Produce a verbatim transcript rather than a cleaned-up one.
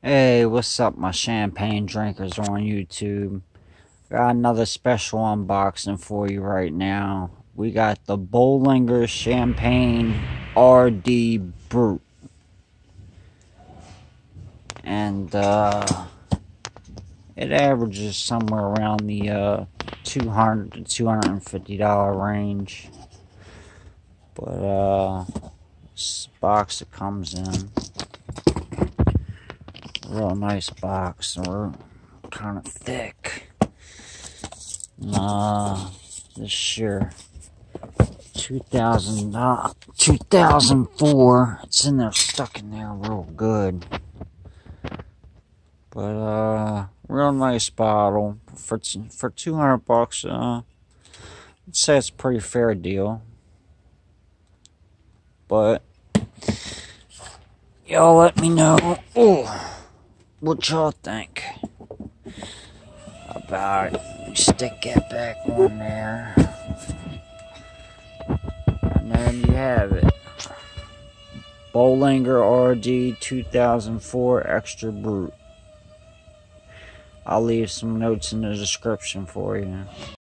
Hey, what's up, my champagne drinkers on YouTube? Got another special unboxing for you right now. We got the Bollinger Champagne R D Brut. And, uh, it averages somewhere around the, uh, two hundred to two hundred fifty dollar range. But, uh, this box it comes in. Real nice box, or kind of thick. Uh, this year, two thousand, uh, two thousand four. It's in there, stuck in there, real good. But uh, real nice bottle for for two hundred bucks. Uh, I'd say it's a pretty fair deal. But y'all, let me know. Oh. What y'all think about it? Stick that back on there. And there you have it. Bollinger R D two thousand four Extra Brut. I'll leave some notes in the description for you.